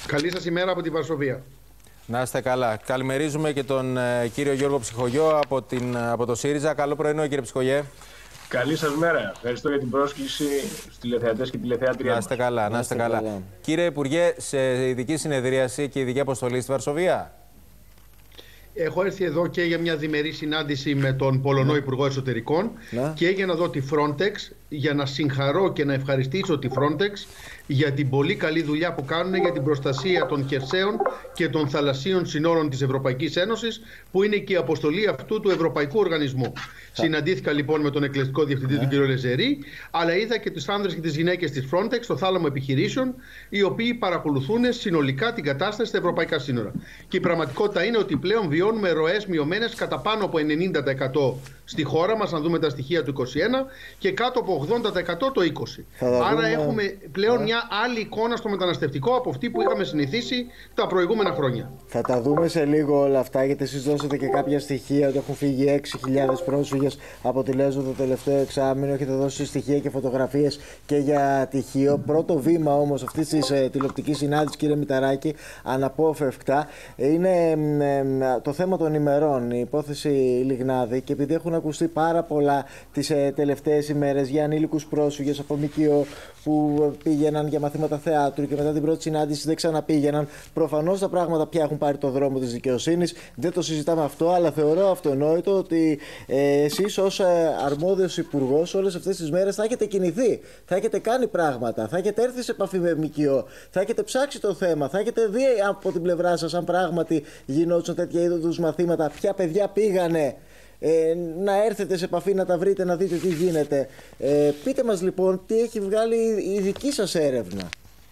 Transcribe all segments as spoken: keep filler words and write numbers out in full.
Καλή σας ημέρα από τη Βαρσοβία. Να είστε καλά. Καλημερίζουμε και τον ε, κύριο Γιώργο Ψυχογειό από, την, από το ΣΥΡΙΖΑ. Καλό πρωινό, κύριε Ψυχογειέ. Καλή σας μέρα. Ευχαριστώ για την πρόσκληση στους τηλεθεατές και τηλεθεατρία. Να είστε καλά, να είστε καλά. καλά. Κύριε Υπουργέ, σε ειδική συνεδρίαση και ειδική αποστολή στη Βαρσοβία. Έχω έρθει εδώ και για μια διμερή συνάντηση με τον Πολωνό ναι. Υπουργό Εσωτερικών ναι. και για να δω τη Frontex, για να συγχαρώ και να ευχαριστήσω τη Frontex για την πολύ καλή δουλειά που κάνουν για την προστασία των χερσαίων και των θαλασσίων συνόρων της Ευρωπαϊκής Ένωσης, που είναι και η αποστολή αυτού του Ευρωπαϊκού Οργανισμού. Θα... Συναντήθηκα λοιπόν με τον εκκληστικό διευθυντή ναι. του κ. Λεζερή, αλλά είδα και τους άνδρες και τις γυναίκες της Frontex στο θάλαμο επιχειρήσεων, οι οποίοι παρακολουθούν συνολικά την κατάσταση στα ευρωπαϊκά σύνορα. Και η πραγματικότητα είναι ότι πλέον βιώνουμε ροές μειωμένες κατά πάνω από ενενήντα τοις εκατό στη χώρα μας, αν δούμε τα στοιχεία του είκοσι ένα, και κάτω από ογδόντα τοις εκατό το είκοσι. Άρα δούμε... έχουμε πλέον yeah. μια άλλη εικόνα στο μεταναστευτικό από αυτή που είχαμε συνηθίσει τα προηγούμενα χρόνια. Θα τα δούμε σε λίγο όλα αυτά, γιατί εσείς δώσατε και κάποια στοιχεία ότι έχουν φύγει έξι χιλιάδες πρόσφυγες από τη Λέσβο το τελευταίο εξάμηνο. Έχετε δώσει στοιχεία και φωτογραφίες και για τυχείο. Πρώτο βήμα όμως αυτής της ε, τηλεοπτικής συνάντησης, κύριε Μηταράκη, αναπόφευκτα, είναι ε, το θέμα των ημερών, η υπόθεση Λιγνάδη. Και επειδή έχουν ακουστεί πάρα πολλά τις ε, τελευταίες ημέρες για ανήλικους πρόσφυγες από ΜΚΟ που πήγαιναν για μαθήματα θεάτρου και μετά την πρώτη συνάντηση δεν ξαναπήγαιναν. Προφανώς τα πράγματα πια έχουν πάρει το δρόμο της δικαιοσύνης. Δεν το συζητάμε αυτό, αλλά θεωρώ αυτονόητο ότι ε, εσείς ως ε, αρμόδιος υπουργός όλες αυτές τις μέρες θα έχετε κινηθεί. Θα έχετε κάνει πράγματα. Θα έχετε έρθει σε επαφή με ΜΚΟ. Θα έχετε ψάξει το θέμα. Θα έχετε δει από την πλευρά σας, αν πράγματι γινόντουσαν τέτοια είδους μαθήματα, ποια παιδιά πήγανε. Ε, να έρθετε σε επαφή, να τα βρείτε, να δείτε τι γίνεται. Ε, πείτε μας λοιπόν τι έχει βγάλει η δική σας έρευνα.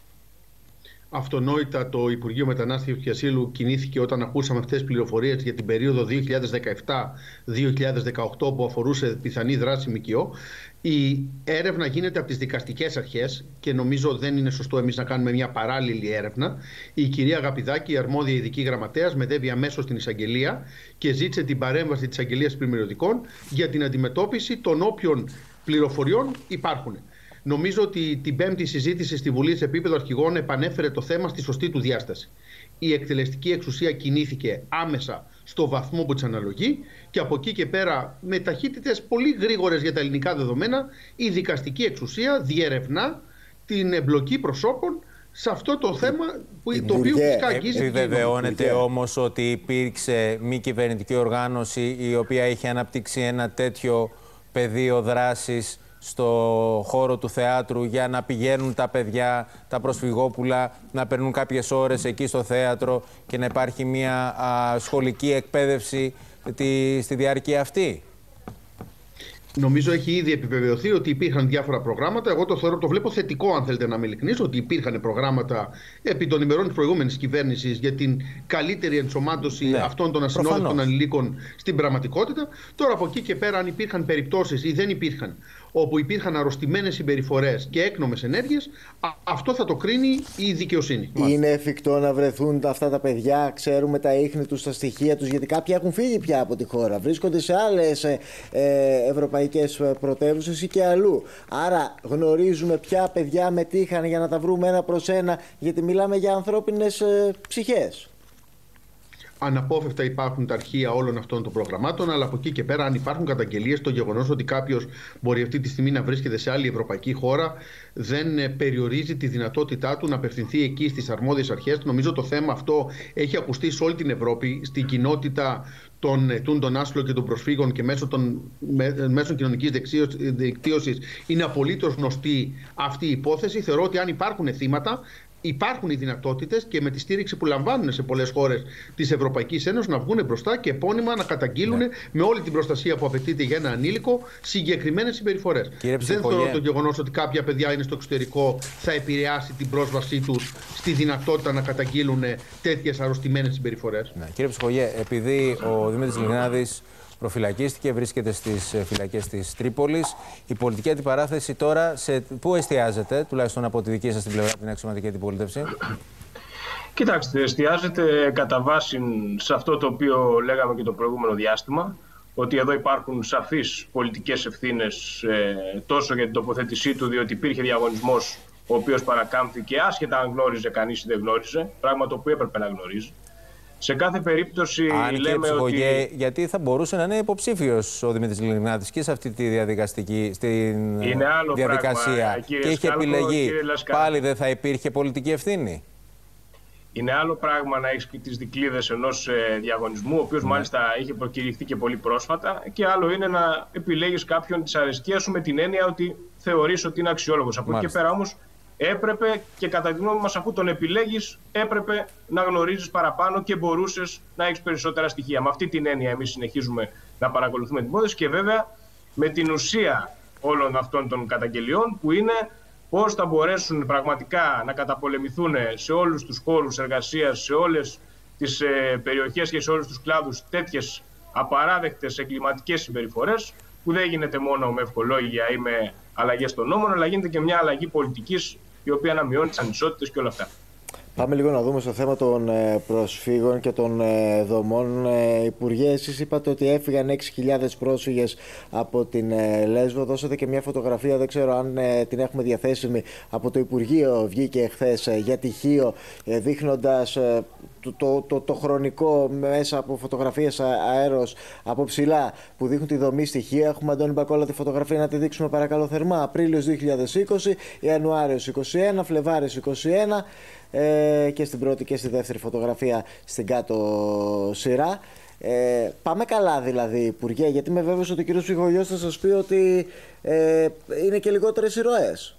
Αυτονόητα το Υπουργείο Μετανάστευσης και Ασύλου κινήθηκε όταν ακούσαμε αυτές τις πληροφορίες για την περίοδο δύο χιλιάδες δεκαεπτά δύο χιλιάδες δεκαοκτώ που αφορούσε πιθανή δράση ΜΚΟ. Η έρευνα γίνεται από τις δικαστικές αρχές και νομίζω δεν είναι σωστό εμείς να κάνουμε μια παράλληλη έρευνα. Η κυρία Αγαπηδάκη, η αρμόδια ειδική γραμματέας, μετέβη αμέσως στην εισαγγελία και ζήτησε την παρέμβαση της εισαγγελίας πλημμυριωτικών για την αντιμετώπιση των όποιων πληροφοριών υπάρχουν. Νομίζω ότι την πέμπτη συζήτηση στη Βουλή σε επίπεδο αρχηγών επανέφερε το θέμα στη σωστή του διάσταση. Η εκτελεστική εξουσία κινήθηκε άμεσα στο βαθμό που της αναλογεί και από εκεί και πέρα, με ταχύτητες πολύ γρήγορες για τα ελληνικά δεδομένα, η δικαστική εξουσία διερευνά την εμπλοκή προσώπων σε αυτό το θέμα που, το οποίο φυσικά αγγίζει. Επιβεβαιώνεται όμως ότι υπήρξε μη κυβερνητική οργάνωση η οποία είχε αναπτύξει ένα τέτοιο πεδίο δράσης στο χώρο του θεάτρου για να πηγαίνουν τα παιδιά, τα προσφυγόπουλα, να περνούν κάποιες ώρες εκεί στο θέατρο και να υπάρχει μια α, σχολική εκπαίδευση τη, στη διάρκεια αυτή. Νομίζω έχει ήδη επιβεβαιωθεί ότι υπήρχαν διάφορα προγράμματα. Εγώ το θεωρώ, το βλέπω θετικό, αν θέλετε να είμαι ειλικρινής, ότι υπήρχαν προγράμματα επί των ημερών της προηγούμενης κυβέρνησης για την καλύτερη ενσωμάτωση ναι, αυτών των ασυνόδευτων ανηλίκων στην πραγματικότητα. Τώρα από εκεί και πέρα, αν υπήρχαν περιπτώσεις ή δεν υπήρχαν, όπου υπήρχαν αρρωστημένες συμπεριφορές και έκνομες ενέργειες, αυτό θα το κρίνει η δικαιοσύνη. Είναι εφικτό να βρεθούν αυτά τα παιδιά, ξέρουμε τα ίχνη τους, τα στοιχεία τους, γιατί κάποιοι έχουν φύγει πια από τη χώρα, βρίσκονται σε άλλες ε, ευρωπαϊκές πρωτεύουσες ή και αλλού. Άρα γνωρίζουμε ποια παιδιά μετήχαν για να τα βρούμε ένα προς ένα, γιατί μιλάμε για ανθρώπινες ε, ψυχές. Αναπόφευκτα υπάρχουν τα αρχεία όλων αυτών των προγραμμάτων, αλλά από εκεί και πέρα, αν υπάρχουν καταγγελίες, το γεγονός ότι κάποιος μπορεί αυτή τη στιγμή να βρίσκεται σε άλλη ευρωπαϊκή χώρα δεν περιορίζει τη δυνατότητά του να απευθυνθεί εκεί στις αρμόδιες αρχές. Νομίζω το θέμα αυτό έχει ακουστεί σε όλη την Ευρώπη, στην κοινότητα των ετούντων άσυλο και των προσφύγων και μέσω των μέσων κοινωνικής δικτύωσης. Είναι απολύτως γνωστή αυτή η υπόθεση. Θεωρώ ότι αν υπάρχουν θύματα, υπάρχουν οι δυνατότητες και με τη στήριξη που λαμβάνουν σε πολλές χώρες της Ευρωπαϊκής Ένωσης να βγουν μπροστά και επώνυμα να καταγγείλουν ναι. με όλη την προστασία που απαιτείται για ένα ανήλικο συγκεκριμένες συμπεριφορές. Δεν θεωρώ το γεγονός ότι κάποια παιδιά είναι στο εξωτερικό θα επηρεάσει την πρόσβασή τους στη δυνατότητα να καταγγείλουν τέτοιες αρρωστημένες συμπεριφορές. Ναι. Κύριε Ψυχογειέ, επειδή ο Δημήτρης Λιγνάδης προφυλακίστηκε, βρίσκεται στις φυλακές της Τρίπολης. Η πολιτική αντιπαράθεση τώρα σε πού εστιάζεται, τουλάχιστον από τη δική σας την πλευρά, την αξιωματική αντιπολίτευση? Κοιτάξτε, εστιάζεται κατά βάση σε αυτό το οποίο λέγαμε και το προηγούμενο διάστημα, ότι εδώ υπάρχουν σαφείς πολιτικές ευθύνες ε, τόσο για την τοποθέτησή του, διότι υπήρχε διαγωνισμός ο οποίος παρακάμφθηκε άσχετα αν γνώριζε κανείς ή δεν γνώριζε, πράγμα το οποίο έπρεπε να γνωρίζει. Σε κάθε περίπτωση αν λέμε ότι... Γιατί θα μπορούσε να είναι υποψήφιος ο Δημήτρης Λιγνάδης και σε αυτή τη διαδικαστική στην είναι άλλο διαδικασία πράγμα, και είχε Σκάλκο, επιλεγεί, πάλι δεν θα υπήρχε πολιτική ευθύνη. Είναι άλλο πράγμα να έχεις τις δικλείδες ενός ε, διαγωνισμού, ο οποίος ναι. μάλιστα είχε προκηρυχθεί και πολύ πρόσφατα, και άλλο είναι να επιλέγεις κάποιον της αρεσκίας σου με την έννοια ότι θεωρείς ότι είναι αξιόλογος. Από εκεί και πέρα όμως έπρεπε, και κατά τη γνώμη μας, αφού τον επιλέγεις, έπρεπε να γνωρίζεις παραπάνω και μπορούσες να έχεις περισσότερα στοιχεία. Με αυτή την έννοια εμείς συνεχίζουμε να παρακολουθούμε την υπόθεση και βέβαια με την ουσία όλων αυτών των καταγγελιών, που είναι πώς θα μπορέσουν πραγματικά να καταπολεμηθούν σε όλους τους χώρους εργασίας, σε όλες τις ε, περιοχές και σε όλους τους κλάδους τέτοιες απαράδεκτες εγκληματικές συμπεριφορές, που δεν γίνεται μόνο με ευχολόγια ή με αλλαγές των νόμων, αλλά γίνεται και μια αλλαγή πολιτικής, η οποία να μειώνει τις ανισότητες και όλα αυτά. Πάμε λίγο να δούμε στο θέμα των προσφύγων και των δομών. Υπουργέ, εσείς είπατε ότι έφυγαν έξι χιλιάδες πρόσφυγες από την Λέσβο. Δώσατε και μια φωτογραφία, δεν ξέρω αν την έχουμε διαθέσιμη, από το Υπουργείο, βγήκε χθες για τυχείο, δείχνοντας το, το, το, το χρονικό μέσα από φωτογραφίες αέρος από ψηλά που δείχνουν τη δομή στοιχεία. Έχουμε, Αντώνη Μπακόλα, τη φωτογραφία να τη δείξουμε παρακαλώ θερμά. Απρίλιος δύο χιλιάδες είκοσι, Ιανουάριος είκοσι ένα, Φλεβάρης είκοσι ένα. Ε, και στην πρώτη και στη δεύτερη φωτογραφία στην κάτω σειρά. Ε, πάμε καλά δηλαδή, Υπουργέ, γιατί είμαι βέβαιος ότι ο κ. Ψυχογιός θα σας πει ότι ε, είναι και λιγότερες οι ροές.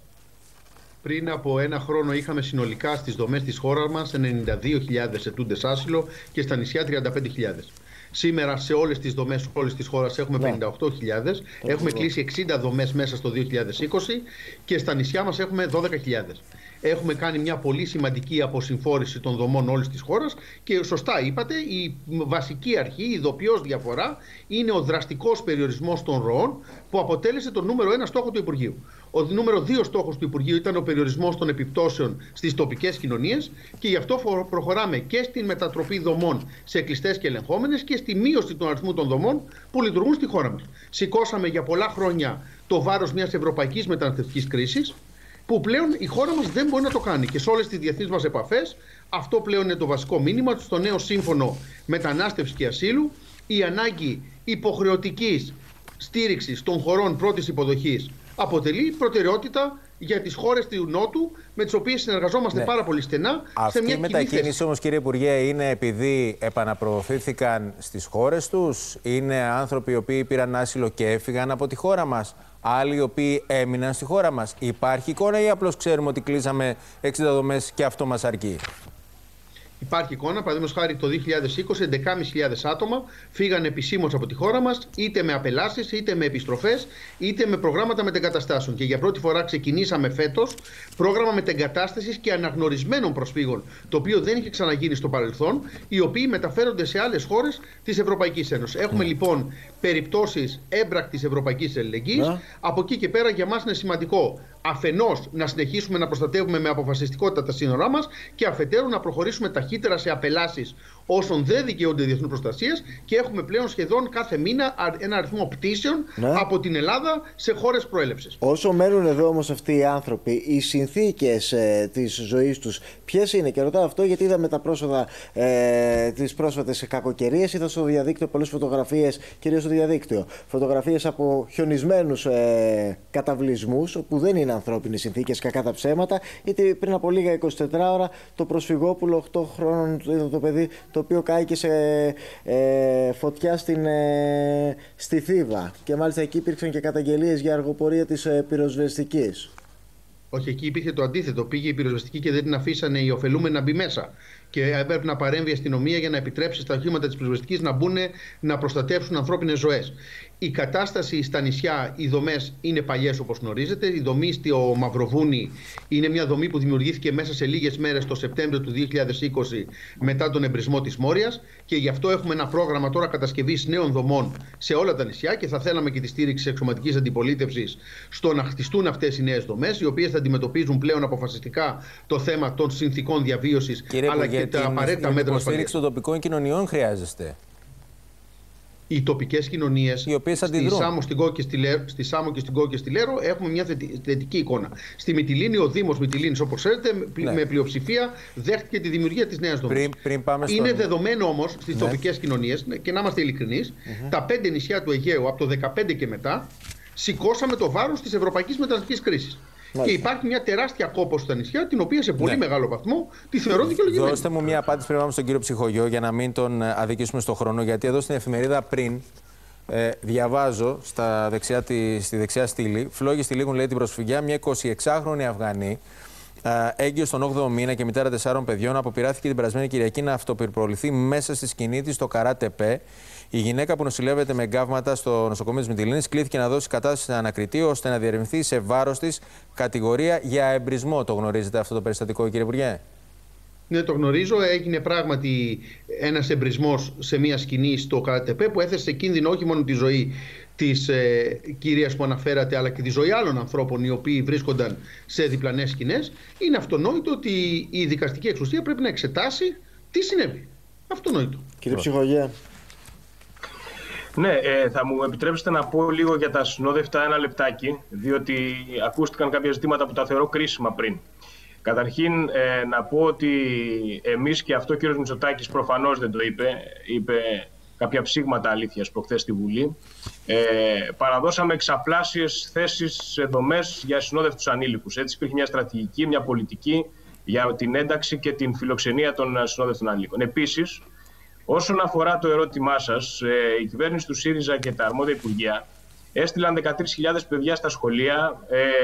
Πριν από ένα χρόνο είχαμε συνολικά στις δομές της χώρας μας ενενήντα δύο χιλιάδες ετούντες άσυλο και στα νησιά τριάντα πέντε χιλιάδες. Σήμερα σε όλες τις δομές όλης της χώρας έχουμε πενήντα οκτώ χιλιάδες, ναι. Έχουμε κλείσει εξήντα δομές μέσα στο δύο χιλιάδες είκοσι και στα νησιά μας έχουμε δώδεκα χιλιάδες. Έχουμε κάνει μια πολύ σημαντική αποσυμφόρηση των δομών όλης της χώρας και σωστά είπατε, η βασική αρχή, η ειδοποιώς διαφορά είναι ο δραστικός περιορισμός των ροών που αποτέλεσε το νούμερο ένα στόχο του Υπουργείου. Ο νούμερο δύο στόχος του Υπουργείου ήταν ο περιορισμός των επιπτώσεων στις τοπικές κοινωνίες και γι' αυτό προχωράμε και στην μετατροπή δομών σε κλειστές και ελεγχόμενες και στη μείωση του αριθμού των δομών που λειτουργούν στη χώρα μας. Σηκώσαμε για πολλά χρόνια το βάρος μιας ευρωπαϊκής μεταναστευτικής κρίσης, που πλέον η χώρα μας δεν μπορεί να το κάνει. Και σε όλες τις διεθνείς μας επαφές, αυτό πλέον είναι το βασικό μήνυμα στο νέο σύμφωνο μετανάστευσης και ασύλου, η ανάγκη υποχρεωτικής στήριξης των χωρών πρώτης υποδοχής αποτελεί προτεραιότητα για τις χώρες του Νότου, με τις οποίες συνεργαζόμαστε ναι. πάρα πολύ στενά. Αυτή σε μια η μετακίνηση όμως, κύριε Υπουργέ, είναι επειδή επαναπροωθήθηκαν στις χώρες τους, είναι άνθρωποι οι οποίοι πήραν άσυλο και έφυγαν από τη χώρα μας, άλλοι οι οποίοι έμειναν στη χώρα μας? Υπάρχει εικόνα ή απλώς ξέρουμε ότι κλείσαμε εξήντα δομές και αυτό μας αρκεί? Υπάρχει εικόνα. Παραδείγματος χάρη, το δύο χιλιάδες είκοσι, έντεκα χιλιάδες άτομα φύγαν επισήμως από τη χώρα μας, είτε με απελάσεις, είτε με επιστροφές, είτε με προγράμματα μετεγκαταστάσεων. Και για πρώτη φορά ξεκινήσαμε φέτος πρόγραμμα μετεγκατάστασης και αναγνωρισμένων προσφύγων, το οποίο δεν είχε ξαναγίνει στο παρελθόν, οι οποίοι μεταφέρονται σε άλλες χώρες της Ευρωπαϊκής Ένωσης. Έχουμε mm. λοιπόν περιπτώσεις έμπρακτης ευρωπαϊκής αλληλεγγύης. Mm. Από εκεί και πέρα για μας είναι σημαντικό αφενός να συνεχίσουμε να προστατεύουμε με αποφασιστικότητα τα σύνορά μας και αφετέρου να προχωρήσουμε ταχύτερα σε απελάσεις όσων δεν δικαιούνται διεθνούς προστασίας, και έχουμε πλέον σχεδόν κάθε μήνα ένα αριθμό πτήσεων ναι. από την Ελλάδα σε χώρες προέλευσης. Όσο μένουν εδώ όμως αυτοί οι άνθρωποι, οι συνθήκες ε, της ζωής τους ποιες είναι? Και ρωτάω αυτό γιατί είδαμε τα πρόσφατα, ε, τις πρόσφατες κακοκαιρίες, είδα στο διαδίκτυο πολλές φωτογραφίες, κυρίως στο διαδίκτυο, φωτογραφίες από χιονισμένους ε, καταβλισμούς, όπου δεν είναι ανθρώπινες συνθήκες, κακά τα ψέματα, γιατί πριν από λίγα είκοσι τέσσερις ώρα το προσφυγόπουλο οκτώ χρόνων, το παιδί, το οποίο κάηκε σε ε, φωτιά στην, ε, στη Θήβα, και μάλιστα εκεί υπήρξαν και καταγγελίες για αργοπορία της ε, πυροσβεστικής. Όχι, εκεί υπήρχε το αντίθετο. Πήγε η πυροσβεστική και δεν την αφήσανε οι ωφελούμενοι να μπει μέσα. Και έπρεπε να παρέμβει η αστυνομία για να επιτρέψει στα οχήματα της πυροσβεστικής να μπουν να προστατεύσουν ανθρώπινες ζωές. Η κατάσταση στα νησιά, οι δομές είναι παλιές όπως γνωρίζετε. Η δομή στο Μαυροβούνι είναι μια δομή που δημιουργήθηκε μέσα σε λίγες μέρες το Σεπτέμβριο του δύο χιλιάδες είκοσι μετά τον εμπρισμό της Μόριας, και γι' αυτό έχουμε ένα πρόγραμμα τώρα κατασκευής νέων δομών σε όλα τα νησιά και θα θέλαμε και τη στήριξη της εξωματικής αντιπολίτευσης στο να χτιστούν αυτές οι νέες δομές, οι οποίες θα αντιμετωπίζουν πλέον αποφασιστικά το θέμα των συνθηκών διαβίωσης, αλλά και τα απαραίτητα μέτρα ασφαλείας. Υποστήριξη των τοπικών κοινωνιών χρειάζεστε. οι τοπικές κοινωνίες οι οποίες στη Σάμο, στην Κό και στη Λέρο, στη Σάμο και στην Κό και στη Λέρο έχουμε μια θετική εικόνα. Στη Μυτιλήνη, ο Δήμος Μυτιλήνης, όπως ξέρετε, ναι. με πλειοψηφία δέχτηκε τη δημιουργία της νέας δομής. Πριν, πριν πάμε στον... Είναι δεδομένο όμως στις ναι. τοπικές κοινωνίες, και να είμαστε ειλικρινείς, mm-hmm. τα πέντε νησιά του Αιγαίου από το δεκαπέντε και μετά σηκώσαμε το βάρος της ευρωπαϊκής μεταναστευτικής κρίσης. Και υπάρχει μια τεράστια κόπωση στα νησιά, την οποία σε πολύ ναι. μεγάλο βαθμό τη θεωρώ δικαιολογημένη. Δώστε μου μια απάντηση πριν πάμε στον κύριο Ψυχογειό, για να μην τον αδικήσουμε στον χρόνο. Γιατί εδώ στην εφημερίδα πριν ε, διαβάζω στα δεξιά, τη, στη δεξιά στήλη, φλόγοι στηλίγουν, λέει, την προσφυγιά, μια εικοσιεξάχρονη Αφγανή, ε, έγκυος στον όγδοο μήνα και μητέρα τεσσάρων παιδιών, αποπειράθηκε την περασμένη Κυριακή να αυτοπυρποληθεί μέσα στη σκηνή της στο Καράτεπέ. Η γυναίκα που νοσηλεύεται με εγκάβματα στο νοσοκομείο της Μυτιλήνης κλήθηκε να δώσει κατάσταση σε ανακριτή ώστε να διερευνηθεί σε βάρος της κατηγορία για εμπρισμό. Το γνωρίζετε αυτό το περιστατικό, κύριε Υπουργέ? Ναι, το γνωρίζω. Έγινε πράγματι ένας εμπρισμός σε μια σκηνή στο Καρατεπέ που έθεσε σε κίνδυνο όχι μόνο τη ζωή της ε, κυρίας που αναφέρατε, αλλά και τη ζωή άλλων ανθρώπων οι οποίοι βρίσκονταν σε διπλανές σκηνές. Είναι αυτονόητο ότι η δικαστική εξουσία πρέπει να εξετάσει τι συνέβη. Αυτονόητο. Κύριε Ψυχογεία. Ναι, ε, θα μου επιτρέψετε να πω λίγο για τα συνόδευτα ένα λεπτάκι, διότι ακούστηκαν κάποια ζητήματα που τα θεωρώ κρίσιμα πριν. Καταρχήν, ε, να πω ότι εμείς, και αυτό ο κύριος Μητσοτάκης προφανώς δεν το είπε, είπε κάποια ψήγματα αλήθειας προχθές στη Βουλή, ε, παραδώσαμε εξαπλάσιες θέσεις σε δομές για συνόδευτους ανήλικους. Έτσι υπήρχε μια στρατηγική, μια πολιτική για την ένταξη και την φιλοξενία των συνόδευτων ανήλικων. Επίσης, όσον αφορά το ερώτημά σας, η κυβέρνηση του ΣΥΡΙΖΑ και τα αρμόδια υπουργεία έστειλαν δεκατρείς χιλιάδες παιδιά στα σχολεία,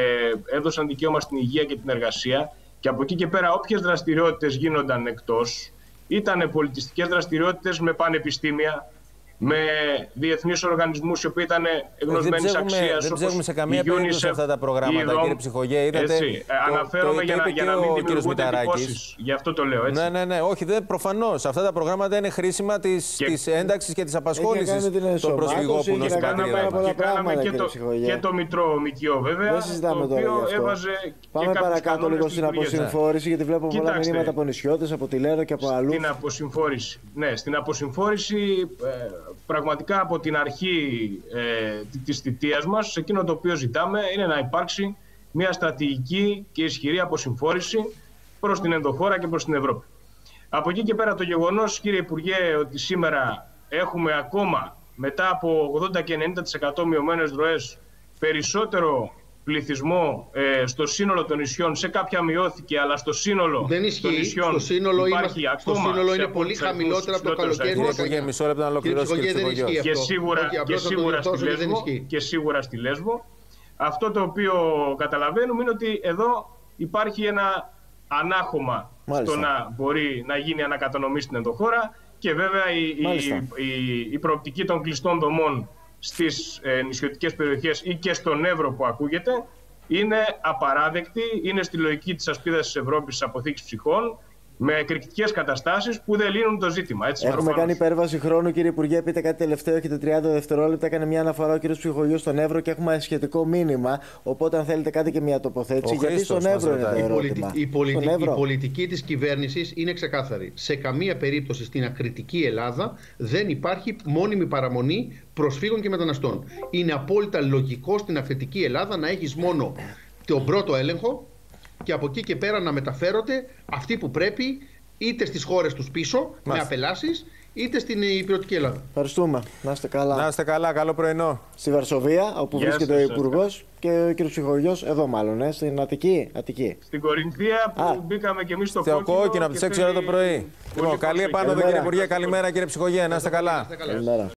έδωσαν δικαίωμα στην υγεία και την εργασία, και από εκεί και πέρα όποιες δραστηριότητες γίνονταν εκτός, ήταν πολιτιστικές δραστηριότητες με πανεπιστήμια, με διεθνείς οργανισμούς οι οποίοι ήταν γνωσμένης αξίας. Δεν ψέχουμε σε καμία περίπτωση αυτά τα προγράμματα, Ειδom, κύριε Ψυχογέ. Είδατε, έτσι, το, αναφέρομαι το, για, το για να μην δημιουργούνται εντυπώσεις. Γι' αυτό το λέω, έτσι. Ναι, ναι, ναι. Όχι, δεν, προφανώς. Αυτά τα προγράμματα είναι χρήσιμα της, και... της ένταξης και της απασχόλησης των προσφυγόπουλων στην πατρίδα μας. Και κάναμε και το, και το Μητρό ΜΚΟ, βέβαια, δεν συζητάμε το οποίο έβαζε. Πάμε παρακάτω λίγο στην αποσυμφόρηση, γιατί βλέπω πολλά μηνύματα από νησιώτες, από τη Λέρο και από αλλού. Στην αποσυμφόρηση. Ναι, στην αποσυμφόρηση. Πραγματικά από την αρχή ε, της θητείας μας, εκείνο το οποίο ζητάμε είναι να υπάρξει μια στρατηγική και ισχυρή αποσυμφόρηση προς την ενδοχώρα και προς την Ευρώπη. Από εκεί και πέρα το γεγονός, κύριε Υπουργέ, ότι σήμερα έχουμε ακόμα μετά από ογδόντα και ενενήντα τοις εκατό μειωμένες ροές περισσότερο πληθυσμό ε, στο σύνολο των νησιών. Σε κάποια μειώθηκε, αλλά στο σύνολο δεν ισχύει. των νησιών στο σύνολο υπάρχει είμαστε, ακόμα. Στο σύνολο είναι πολύ χαμηλότερα από το καλοκαίρι. Κύριε μισό λεπτό να ολοκληρώσει, κύριε Ψυχογείο. Και σίγουρα, και, σίγουρα στη Λέσβο, και σίγουρα στη Λέσβο. Αυτό το οποίο καταλαβαίνουμε είναι ότι εδώ υπάρχει ένα ανάχωμα στο να μπορεί να γίνει ανακατανομή στην ενδοχώρα, και βέβαια η, η, η, η προοπτική των κλειστών δομών στις ε, νησιωτικές περιοχές ή και στον Εύρο που ακούγεται είναι απαράδεκτη, είναι στη λογική της ασπίδας της Ευρώπης της αποθήκης ψυχών, με εκρηκτικές καταστάσεις που δεν λύνουν το ζήτημα. Έτσι, Έχουμε προφανώς. κάνει υπέρβαση χρόνου, κύριε Υπουργέ. Πείτε κάτι τελευταίο, έχετε τριάντα δευτερόλεπτα. Έκανε μια αναφορά ο κύριος Ψυχογείος στον Εύρο και έχουμε σχετικό μήνυμα. Οπότε, αν θέλετε, κάντε και μια τοποθέτηση. Ο γιατί Χρήστος στον Εύρο είναι το ερώτημα. Η, πολιτι... η πολιτική της κυβέρνησης είναι ξεκάθαρη. Σε καμία περίπτωση στην ακριτική Ελλάδα δεν υπάρχει μόνιμη παραμονή προσφύγων και μεταναστών. Είναι απόλυτα λογικό στην ακριτική Ελλάδα να έχεις μόνο τον πρώτο έλεγχο, και από εκεί και πέρα να μεταφέρονται αυτοί που πρέπει, είτε στις χώρες τους πίσω, Μάλιστα. με απελάσεις, είτε στην υπηρετική Ελλάδα. Ευχαριστούμε. Να είστε καλά. Να είστε καλά. Καλό πρωινό. Στη Βαρσοβία, όπου yes, βρίσκεται yes, ο Υπουργός και ο κ. Ψυχογειός, εδώ μάλλον, ε, στην Αττική. Αττική. Στην Κορινθία που Α. μπήκαμε και εμείς στο κόκκινο. Στο κόκκινο, από τις έξι ώρα το πρωί. Λοιπόν, καλή επάνωδο, κύριε Υπουργέ. Καλημέρα, κύριε Ψυχογέ. Να είστε καλά. Καλημέρα.